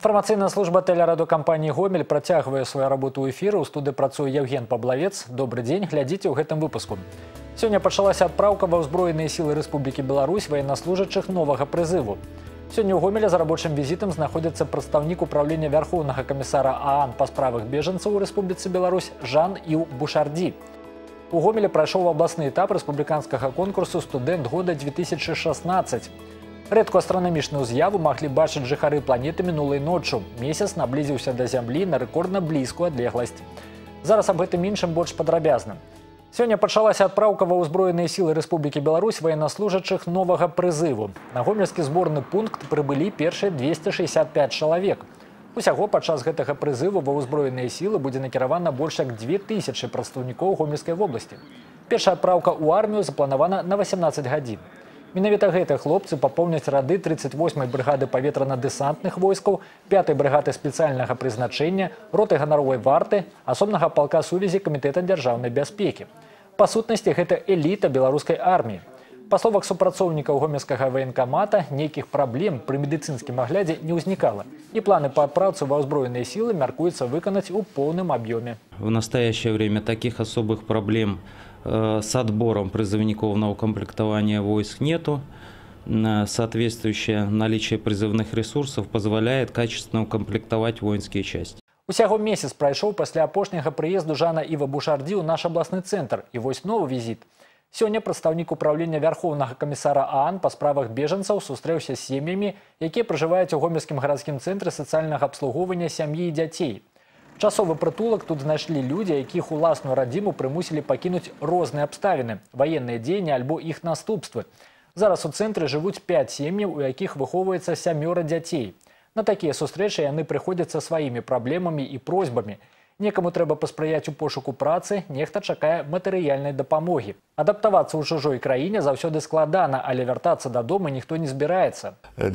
Информационная служба телерадиокомпании «Гомель» протягивая свою работу ў эфіры. У студыі працуе Евген Паблавец. Добрый день, глядзіце ў гэтым выпуску. Сегодня пачалася адпраўка ва ўзброеныя сілы Рэспублікі Беларусь военнослужащих новага прызыву. Сегодня ў Гомелі за рабочим визитом находится представник управления Верховного комиссара ААН по справах беженцев у Республики Беларусь Жан-Ив Бушарди. У Гомелі прайшоў абласны этап рэспубліканскага конкурсу «Студэнт года 2016». Рэдкую астранамічную з'яву маглі бачыць жыхары планеты мінулай ноччу. Месяц наблізіўся да зямлі на рэкордна блізкую адлегласць. Зараз аб гэтым іншым больш падрабязна. Сёння пачалася адпраўка ва ўзброеныя сілы Рэспублікі Беларусь военнослужащих новага прызыву. На гомельскі зборны пункт прыбылі першыя 265 чалавек. Усяго падчас гэтага прызыву ва ўзброеныя сілы будзе накіравана больш як 2000 прадстаўнікоў Гомельскай вобласці. Першая адпраўка ў армію запланавана на 18 гадзін. Менавіта гэтыя хлопцы папоўняць рады 38-й брыгады паветрана-дэсантных войскаў, 5-й брыгады спецыяльнага прызначэння, роты ганаровай варты, асобнага палка сувязі Камітэта дзяржаўнай бяспекі. Па сутнасці, гэта эліта беларускай арміі. Па словах супрацоўнікаў гомельскага военкамата, нейкіх праблем пры медыцынскім аглядзе не ўзнікала. І планы па адпраўцы ва ўзброеныя сілы мяркуецца выканаць у поўным аб'ёме. В настоящее время таких особых проблем с отбором призывников на укомплектование войск нету. Соответствующее наличие призывных ресурсов позволяет качественно укомплектовать воинские части. Усяго месяц прайшоў пасля апошняга прыезду Жана-Іва Бушарди ў наш абласны цэнтр. І вось новы візіт. Сёння прадстаўнік управлення Верховнага камісара ААН па справах бежанцаў сустрэўся з сем'ямі, якія пражываюць у гомельскім гарадскім цэнтры сацыяльнага абслугоўвання сям'і і дзяцей. Часовы прытулак тут знайшлі людзі, якіх уласную радзіму прымусілі пакінуць розныя абставіны, ваенныя дзеянні альбо іх наступствы. Зараз у цэнтры жывуць 5 сем'яў, у якіх выхоўваецца 7 дзяцей. На такія сустрэчы яны прыходзяць са сваімі праблемамі і просьбамі. Некаму трэба паспрыяць у пошуку працы, нехта чакае матэрыяльнай дапамогі. Адаптавацца ў чужой краіне заўсёды складана, але вяртацца дадому ніхто не збіраецца.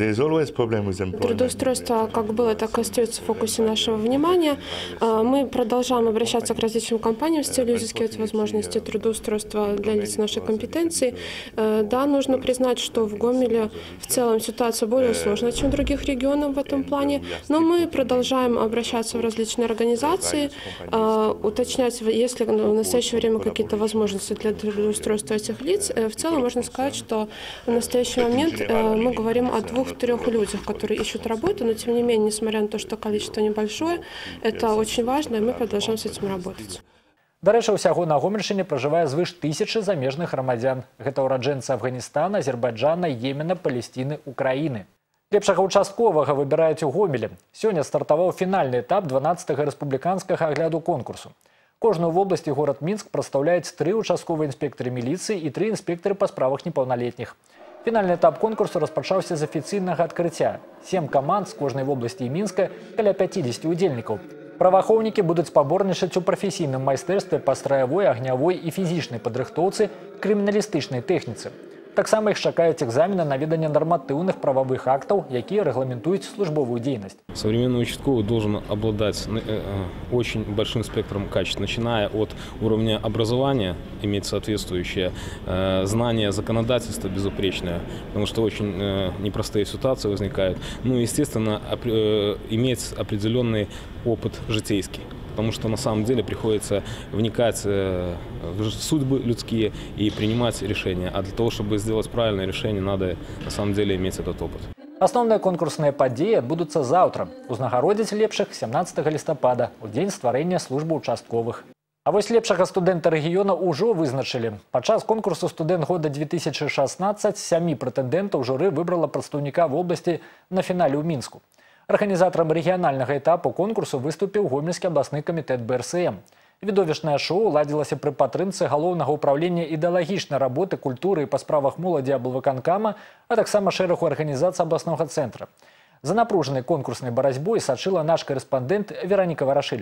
Трудоустройство как было, так и остается в фокусе нашего внимания. Мы продолжаем обращаться к различным компаниям с целью изыскивать возможности трудоустройства для лиц нашей компетенции. Да, нужно признать, что в Гомеле в целом ситуация более сложная, чем в других регионах в этом плане. Но мы продолжаем обращаться в различные организации, уточнять, есть ли в настоящее время какие-то возможности для трудоустройства этих лиц. В целом можно сказать, что в настоящий момент мы говорим о 2-3 людях, которые ищут работу, но тем не менее, несмотря на то, что количество небольшое, это очень важно, и мы продолжаем с этим работать. Да рэчы, усяго на Гомельшчыне пражывае звыш 1000 замежных грамадзян. Гэта ўраджэнцы Афганістана, Азербайджана, Йемена, Палесціны, Украіны. Лепшага участковага выбіраюць у Гомелі. Сёння стартаваў фінальны этап 12-го рэспубліканскага агляду конкурсу. Кожную вобласць і горад Мінск прадстаўляюць 3 участковыя інспектары міліцыі і 3 інспектары па справах непаўналетніх. Фінальны этап конкурсу распачаўся з афіцыйнага адкрыцця. 7 каманд з кожнай вобласці і Мінска, каля 50 удзельнікаў. Праваахоўнікі будуць спаборнічаць у прафесійным майстэрстве па страявой, агнявой і фізічнай падрыхтоўцы, крыміналістычнай тэхніцы. Таксама іх чакаюць экзамены на веданне норматыўных правовых актаў, якія рэгламентуюць службовую дзейнасць. Современный участковый должен обладать очень большим спектром качеств, начиная от уровня образования, иметь соответствующее знание законодательства безупречное, потому что очень непростые ситуации возникают. Ну и, естественно, иметь определенный опыт житейский. Потому что на самом деле приходится вникать в судьбы людские и принимать решения. А для того, чтобы сделать правильное решение, надо на самом деле иметь этот опыт. Асноўныя конкурсныя падзеі адбудуцца заўтра. Узнагародзяць лепшых 17 лістапада, у дзень стварэння службы участковых. А вось лепшага студэнта рэгіёна ўжо вызначылі. Падчас конкурсу «Студэнт года 2016» 7 прэтэндэнтаў журы выбрала прадстаўніка вобласці на фінале ў Мінску. Арганізатарам рэгіянальнага этапу конкурсу выступіў Гомельскі абласны камітэт БРСМ. Відовішчнае шоу ладзілася пры падтрымцы галоўнага ўправлення ідэалагічнай работы, культуры і па справах моладзі аблвыканкама, а таксама шэрагу арганізацый абласнога цэнтра. За напружанай конкурснай барацьбой сачыла наш карэспандэнт Вераніка Варашыліна.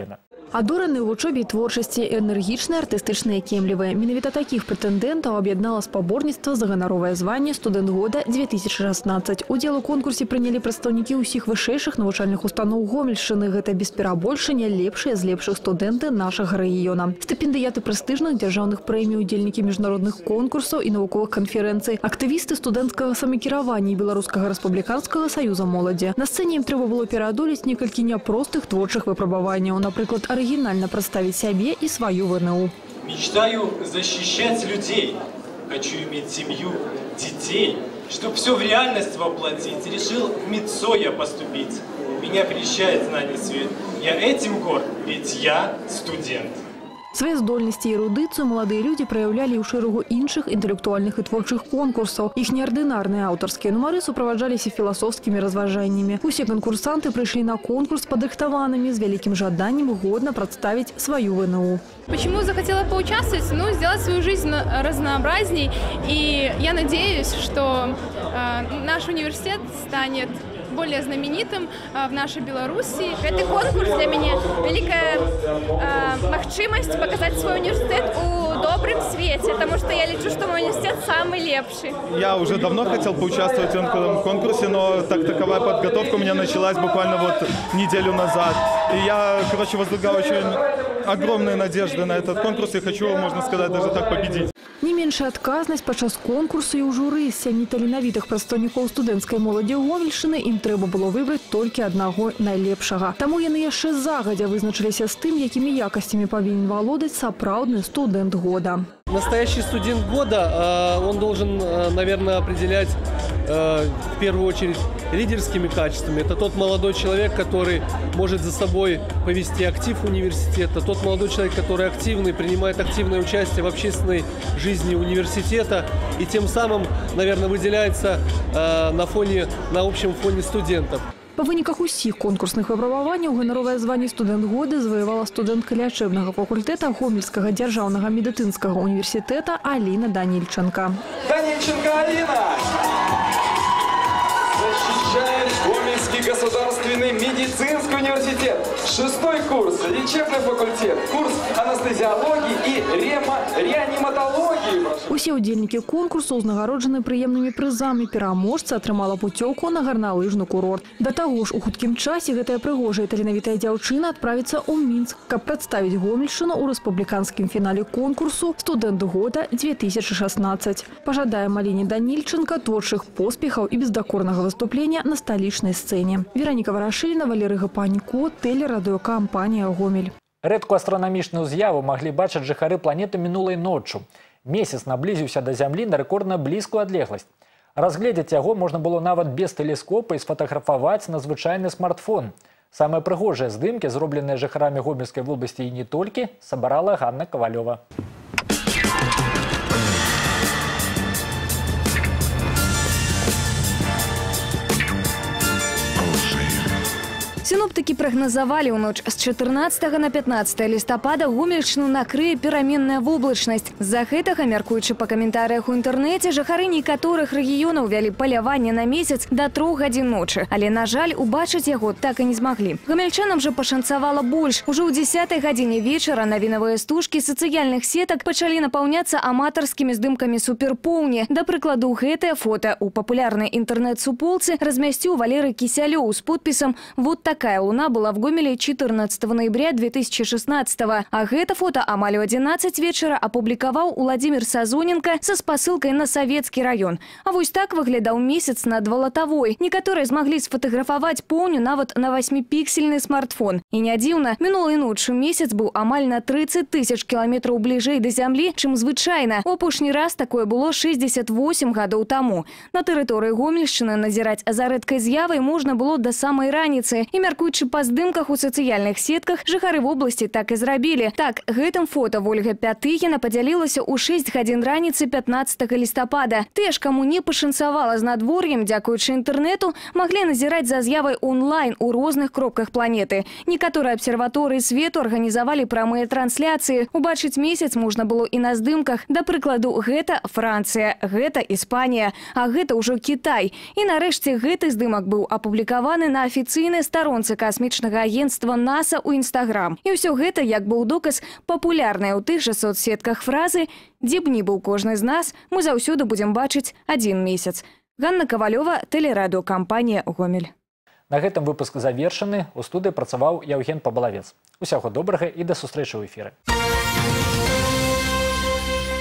Адораны ў вучобе і творчасці, энергічныя, артыстычныя, кемлівыя. Менавіта такіх прэтэндэнтаў аб'яднала спаборніцтва за ганаровае званне «Студэнт года 2016». Удзел у конкурсе прынялі прадстаўнікі ўсіх вышэйшых навучальных устаноў Гомельшчыны. Гэта без перабольшання лепшыя з лепшых студэнты нашага рэгіёна. Стыпендыяты прэстыжных дзяржаўных прэмій, удзельнікі міжнародных конкурсаў і навуковых канферэнцый, актывісты студэнцкага самакіравання і Беларускага рэспубліканскага саюза моладзі. На сцэне ім трэба было пераадолець некалькі няпростых творчых выпрабаванняў, напрыклад, оригинально представить себе и свою ВНУ. Мечтаю защищать людей. Хочу иметь семью, детей. Чтоб все в реальность воплотить, решил в МИДСО я поступить. Меня прельщает знание свет. Я этим горд, ведь я студент. Свае здольнасці і эрудыцыю маладыя людзі праяўлялі ў шэрагу іншых інтэлектуальных і творчых конкурсаў. Іх неардынарныя аўтарскія нумары суправаджаліся філасофскімі разважаннямі. Усе канкурсанты прыйшлі на конкурс падрыхтаванымі з вялікім жаданнем годна прадставіць сваю ВНУ. Почему захотела поучаствовать? Ну, сделать свою жизнь разнообразней. И я надеюсь, что наш университет станет более знаменитым в нашей Беларуси. Этот конкурс для меня великая махчимость показать свой университет у добрым свете, потому что я лечу, что мой университет самый лепший. Я уже давно хотел поучаствовать в этом конкурсе, но таковая подготовка у меня началась буквально вот неделю назад. И я, возлагаю очень огромные надежды на этот конкурс и хочу, можно сказать, даже так победить. Не меншая адказнасць падчас конкурсу і ў журы з 7 таленавітых прадстаўнікоў студэнцкай моладзі Гомельшчыны ім трэба было выбраць толькі аднаго найлепшага. Таму яны яшчэ загадзя вызначыліся з тым, якімі якасцямі павінен валодаць сапраўдны студэнт года. Настоящий студент года, он должен, наверное, определять в первую очередь лидерскими качествами. Это тот молодой человек, который может за собой повести актив университета, тот молодой человек, который активный, принимает активное участие в общественной жизни университета и тем самым, наверное, выделяется на общем фоне студентов. Па выніках усіх конкурсных выпрабаванняў ганаровае званне «Студэнт года» заваявала студэнтка лячэбнага факультэта Гомельскага дзяржаўнага медыцынскага універсітэта Аліна Данильченко. Данильченко Алина защищает Гомельский государственный медицинский университет. 6-й курс, лечебный факультет, курс анестезиологии и реаниматологии. Усе удзельнікі конкурсу ўзнагароджаны прыемнымі прызамі. Пераможца атрымала пуцёўку на гарналыжны курорт. Да таго ж, у хуткім часе гэтая прыгожая таленавітая дзяўчына адправіцца ў Мінск, каб прадставіць Гомельшчыну ў рэспубліканскім фінале конкурсу «Студэнт года 2016». Пажадаем Аліне Данильченко творчых поспехаў і бездакорнага выступлення на сталічнай сцэне. Вераніка Варашыліна, Валерый Гапанько, тэлерадыёкампанія «Гомель». Рэдкую астранамічную з'яву маглі бачыць жыхары планеты мінулай ноччу. Месяц наблізіўся да зямлі на рэкордна блізкую адлегласць. Разгледзець яго можна было нават без тэлескопа і сфотаграфаваць на звычайны смартфон. Самыя прыгожыя здымкі, зробленыя жыхарамі Гомельскай вобласці і не толькі, сабрала Ганна Ковалёва. Синоптики прогнозовали у ночь с 14 на 15 листопада Гомельшчыну накрые пераменная воблачнасць. З-за гэтага, мяркуючы па каментарыях у інтэрнэце, жыхары некаторых рэгіёнаў вялі паляванне на месяц до 3 гадзін ночы. Але, на жаль, убачыць яго так і не змаглі. Гомельчанам жа пашанцавала больш. Ужо ў 10 гадзіне вечара навінавыя стужкі сацыяльных сетак пачалі напаўняцца аматарскімі здымкамі суперпоўні. Да прыкладу, гэтае фота у папулярнай інтэрнэт-суполцы размясціў Валерый Кісялёў з подпісам «Вот такая луна была в Гомеле 14 ноября 2016-го». А гэта фото амаль у 11 вечера апублікаваў Уладзімір Сазоненко са спасылкай на Савецкі раён. А вось так выглядаў месяц над Валатавой. Некаторыя змаглі сфотаграфаваць поўню нават на 8-піксельны смартфон. І не дзіўна, мінулай ноччу месяц быў амаль на 30 тысяч кіламетраў бліжэй да зямлі, чым звычайна. У апошні раз такое было 68 гадоў таму. На тэрыторыі Гомельшчыны назіраць за рэдкай з'явай можна было да самай раніцы. І мяркуючы па здымках у сацыяльных сетках, жыхары вобласці так і зрабілі. Так, гэтым фото Ольга Пятыгіна падзялілася ў 6 гадзін раніцы 15 лістапада. Тыя ж, каму не пашанцавала з надвор'ем, дзякуючы інтэрнэту, маглі назіраць за з'явай онлайн у розных кропках планеты. Некаторыя абсерваторыі свету арганізавалі прамыя трансляцыі. Убачыць месяц можна было і на здымках. Да прыкладу, гэта Францыя, гэта Іспанія, а гэта ўжо Кітай. І нарэшце гэты здымак быў апублікаваны на афіцыйнай старонцы космічнага агентства НАСА ў Інстаграм. І ўсё гэта як бы ў доказ папулярныя ў тых жа соцсетках фразы «Дзе б ні быў кожны з нас, мы заўсёды будзем бачыць 1 месяц». Ганна Ковалёва, тэлерадыёкампанія «Гомель». На гэтым выпуск завершаны. У студыі працаваў Яўген Паблавец. Усяго добрага і да сустрэчы ў эфіры.